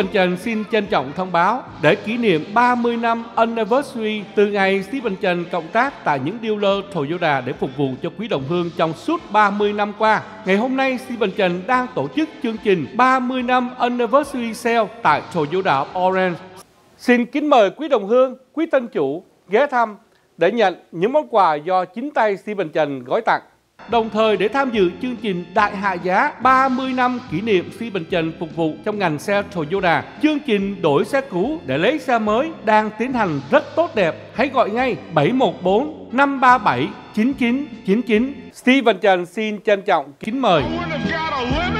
Stephen Trần xin trân trọng thông báo để kỷ niệm 30 năm anniversary từ ngày Stephen Trần cộng tác tại những dealer Toyota để phục vụ cho quý đồng hương trong suốt 30 năm qua. Ngày hôm nay, Stephen Trần đang tổ chức chương trình 30 năm anniversary sale tại Toyota Orange. Xin kính mời quý đồng hương, quý tân chủ ghé thăm để nhận những món quà do chính tay Stephen Trần gói tặng. Đồng thời để tham dự chương trình đại hạ giá 30 năm kỷ niệm Stephen Trần phục vụ trong ngành xe Toyota. Chương trình đổi xe cũ để lấy xe mới đang tiến hành rất tốt đẹp. Hãy gọi ngay 714 537 9999. Stephen Trần xin trân trọng kính mời.